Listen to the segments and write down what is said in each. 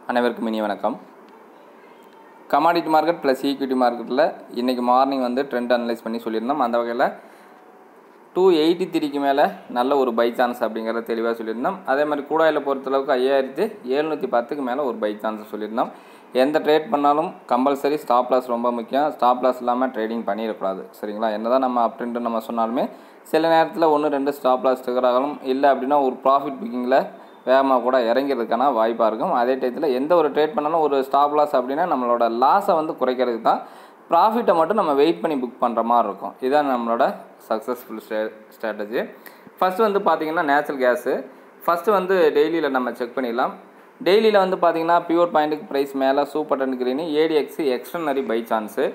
அனைவருக்கும் இனிய வணக்கம். கமாடிட்டி மார்க்கெட் ப்ளஸ் ஈக்விட்டி மார்க்கெட்டில் இன்றைக்கி மார்னிங் வந்து ட்ரெண்ட் அனலைஸ் பண்ணி சொல்லியிருந்தோம். அந்த வகையில் 283க்கு மேலே நல்ல ஒரு பை சான்ஸ் அப்படிங்கிறத தெளிவாக சொல்லியிருந்தோம். அதே மாதிரி கூடாயில் பொறுத்தளவுக்கு 5710க்கு மேலே ஒரு பை சான்ஸ் சொல்லியிருந்தோம். எந்த ட்ரேட் பண்ணாலும் கம்பல்சரி ஸ்டாப் லாஸ் ரொம்ப முக்கியம். ஸ்டாப் லாஸ் இல்லாமல் ட்ரேடிங் பண்ணிடக்கூடாது. சரிங்களா? என்ன தான் நம்ம அப்படின்ட்டு நம்ம சொன்னாலுமே சில நேரத்தில் 1-2 ஸ்டாப் லாஸ் ட்ரிகர் ஆகணும். இல்லை அப்படின்னா ஒரு ப்ராஃபிட் புக்கிங்கில் வேகமாக கூட இறங்கிறதுக்கான வாய்ப்பாக இருக்கும். அதே டயத்தில் எந்த ஒரு ட்ரேட் பண்ணாலும் ஒரு ஸ்டாப் லாஸ் அப்படின்னா நம்மளோட லாஸை வந்து குறைக்கிறதுக்கு தான். ப்ராஃபிட்டை மட்டும் நம்ம வெயிட் பண்ணி புக் பண்ணுற மாதிரி இருக்கும். இதுதான் நம்மளோட சக்ஸஸ்ஃபுல் ஸ்ட்ராட்டஜி. ஃபஸ்ட்டு வந்து பார்த்திங்கன்னா நேச்சுரல் கேஸு ஃபஸ்ட்டு வந்து டெய்லியில் நம்ம செக் பண்ணிடலாம். டெய்லியில் வந்து பார்த்திங்கன்னா பியூர் பாயிண்ட்டுக்கு ப்ரைஸ் மேலே supertrend green ADX extraordinary buy chance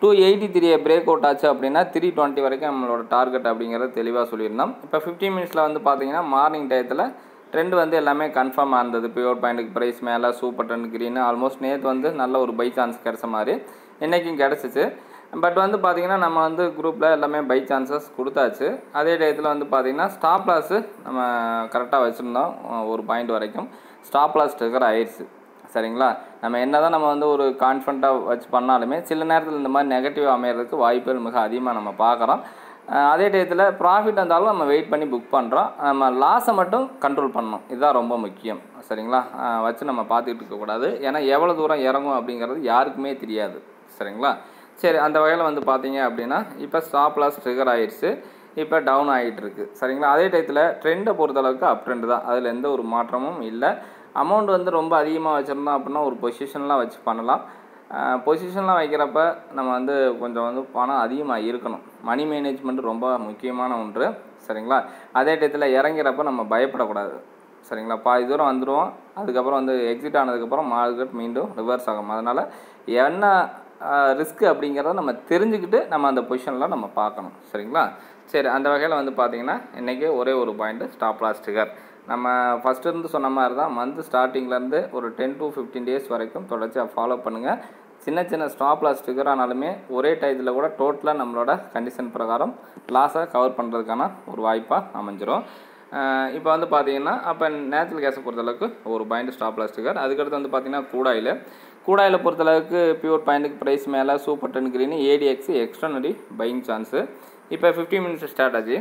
283 breakout ஆச்சு அப்படின்னா 320 வரைக்கும் நம்மளோட டார்கெட் அப்படிங்கிறத தெளிவாக சொல்லியிருந்தோம். இப்போ 15 மினிட்ஸில் வந்து பார்த்திங்கன்னா மார்னிங் டயத்தில் ட்ரெண்ட் வந்து எல்லாமே கன்ஃபார்ம் ஆனது. பியூர் பாயிண்ட்டுக்கு ப்ரைஸ் மேலே சூப்பர் டன் கிரீனு ஆல்மோஸ்ட் நேற்று வந்து நல்ல ஒரு பை சான்ஸ் கிடச்ச மாதிரி இன்றைக்கும் கிடச்சிச்சு. பட் வந்து பார்த்திங்கன்னா நம்ம வந்து குரூப்பில் எல்லாமே பை சான்சஸ் கொடுத்தாச்சு. அதே டயத்தில் வந்து பார்த்திங்கன்னா ஸ்டாப் லாஸு நம்ம கரெக்டாக வச்சுருந்தோம். ஒரு பாயிண்ட் வரைக்கும் ஸ்டாப் லாஸ் ட்ரிகர் ஆயிடுச்சு. சரிங்களா? நம்ம என்ன தான் நம்ம வந்து ஒரு கான்ஃபிடண்ட்டாக வச்சு பண்ணாலுமே சில நேரத்தில் இந்த மாதிரி நெகட்டிவ் அமைகிறதுக்கு வாய்ப்புகள் மிக அதிகமாக நம்ம பார்க்குறோம். அதே டயத்தில் ப்ராஃபிட் இருந்தாலும் நம்ம வெயிட் பண்ணி புக் பண்ணுறோம். நம்ம லாஸை மட்டும் கண்ட்ரோல் பண்ணணும். இதுதான் ரொம்ப முக்கியம். சரிங்களா? வச்சு நம்ம பார்த்துக்கிட்டு இருக்கக்கூடாது. ஏன்னா எவ்வளோ தூரம் இறங்கும் அப்படிங்கிறது யாருக்குமே தெரியாது. சரிங்களா? சரி, அந்த வகையில் வந்து பார்த்தீங்க அப்படின்னா இப்போ ஸ்டாப் லாஸ் ட்ரிகர் ஆகிடுச்சு. இப்போ டவுன் ஆகிட்டு இருக்குது. சரிங்களா? அதே டயத்தில் ட்ரெண்டை பொறுத்தளவுக்கு அப் ட்ரெண்டு தான். அதில் எந்த ஒரு மாற்றமும் இல்லை. அமௌண்ட் வந்து ரொம்ப அதிகமாக வச்சுருந்தோம் அப்படின்னா ஒரு பொசிஷன்லாம் வச்சு பண்ணலாம். பொசிஷன்லாம் வைக்கிறப்ப நம்ம வந்து கொஞ்சம் வந்து பணம் அதிகமாக இருக்கணும். மணி மேனேஜ்மெண்ட் ரொம்ப முக்கியமான ஒன்று. சரிங்களா? அதே டயத்தில் இறங்கிறப்ப நம்ம பயப்படக்கூடாது. சரிங்களா? பாதி தூரம் வந்துடுவோம். அதுக்கப்புறம் வந்து எக்ஸிட் ஆனதுக்கப்புறம் மார்க்கெட் மீண்டும் ரிவர்ஸ் ஆகும். அதனால் என்ன ரிஸ்க்கு அப்படிங்கிறத நம்ம தெரிஞ்சுக்கிட்டு நம்ம அந்த பொசிஷனில் நம்ம பார்க்கணும். சரிங்களா? சரி, அந்த வகையில் வந்து பார்த்திங்கன்னா இன்றைக்கி ஒரே ஒரு பாயிண்ட்டு ஸ்டாப் லாஸ் ட்ரிகர். நம்ம ஃபஸ்ட்டு இருந்து சொன்ன மாதிரி தான் மந்த் ஸ்டார்டிங்லேருந்து ஒரு 10 to 15 டேஸ் வரைக்கும் தொடர்ச்சியாக ஃபாலோ பண்ணுங்கள். சின்ன சின்ன ஸ்டாப் லாஸ் ட்ரிகர் ஆனாலுமே ஒரே டயத்தில் கூட டோட்டலாக நம்மளோட கண்டிஷன் பிரகாரம் லாஸை கவர் பண்ணுறதுக்கான ஒரு வாய்ப்பாக அமைஞ்சிரும். இப்போ வந்து பார்த்திங்கன்னா அப்போ நேச்சுரல் கேஸை பொறுத்தளவுக்கு ஒரு பாயிண்ட் ஸ்டாப் லாஸ் ட்ரிகர். அதுக்கடுத்து வந்து பார்த்திங்கன்னா கூடாயில் பொறுத்தளவுக்கு பியூர் பாயிண்ட்டுக்கு ப்ரைஸ் மேலே supertrend green ADX extraordinary buying chance. இப்போ 15 மினிட்ஸ் ஸ்ட்ராட்டஜி.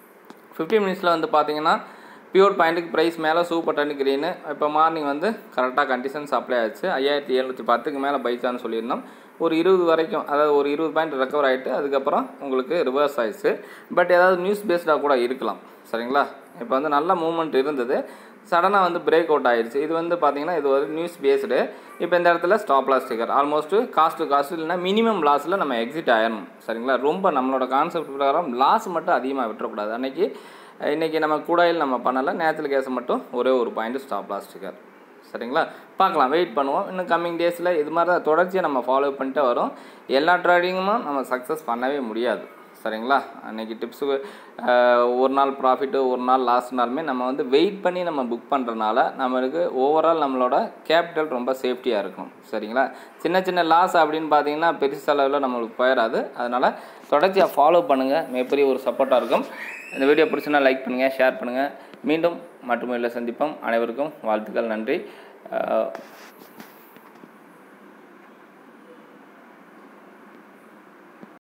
15 மினிட்ஸில் வந்து பார்த்திங்கன்னா பியூர் பாயிண்ட்டுக்கு ப்ரைஸ் மேலே சூப்பர் டன் கிரீனு இப்போ மார்னிங் வந்து கரெக்டாக கண்டிஷன்ஸ் அப்ளை ஆச்சு. 5710க்கு மேலே பை சான்ஸ் சொல்லியிருந்தோம். ஒரு 20 வரைக்கும், அதாவது ஒரு 20 பாயிண்ட் ரெக்கவர் ஆகிட்டு அதுக்கப்புறம் உங்களுக்கு ரிவர்ஸ் ஆயிடுச்சு. பட் ஏதாவது நியூஸ் பேஸ்டாக கூட இருக்கலாம். சரிங்களா? இப்போ வந்து நல்ல மூவ்மெண்ட் இருந்தது. சடனாக வந்து பிரேக் அவுட் ஆகிடுச்சு. இது வந்து பார்த்திங்கன்னா இது ஒரு நியூஸ் பேஸ்டு. இப்போ இந்த இடத்துல stop loss trigger almost cost இல்லைனா மினிமம் லாஸில் நம்ம எக்ஸிட் ஆயிடணும். சரிங்களா? ரொம்ப நம்மளோட கான்செப்ட் பிரகாரம் லாஸ் மட்டும் அதிகமாக விட்டுறக்கூடாது. இன்றைக்கி நம்ம கூடாயில் நம்ம பண்ணலை. நேச்சுரல் கேஸை மட்டும் ஒரே ஒரு பாயிண்ட் ஸ்டாப் லாஸ் ட்ரிகர். சரிங்களா? பார்க்கலாம், வெயிட் பண்ணுவோம். இன்னும் கம்மிங் டேஸில் இது மாதிரி தான் தொடர்ச்சியாக நம்ம ஃபாலோ பண்ணிட்டு வரோம். எல்லா ட்ரேடிங்குமே நம்ம சக்ஸஸ் பண்ணவே முடியாது. சரிங்களா? அன்றைக்கி டிப்ஸு ஒரு நாள் ப்ராஃபிட்டு ஒரு நாள் லாஸ்னாலுமே நம்ம வந்து வெயிட் பண்ணி நம்ம புக் பண்ணுறதுனால நம்மளுக்கு ஓவரால் நம்மளோட கேபிட்டல் ரொம்ப சேஃப்டியாக இருக்கும். சரிங்களா? சின்ன சின்ன லாஸ் அப்படின்னு பார்த்தீங்கன்னா பெருசு அளவில் நம்மளுக்கு போயிடாது. அதனால் தொடர்ச்சியாக ஃபாலோ பண்ணுங்கள். மிகப்பெரிய ஒரு சப்போர்ட்டாக இருக்கும். இந்த வீடியோ பிடிச்சுன்னா லைக் பண்ணுங்கள், ஷேர் பண்ணுங்கள். மீண்டும் மற்றும் இல்லை சந்திப்போம். அனைவருக்கும் வாழ்த்துக்கள். நன்றி.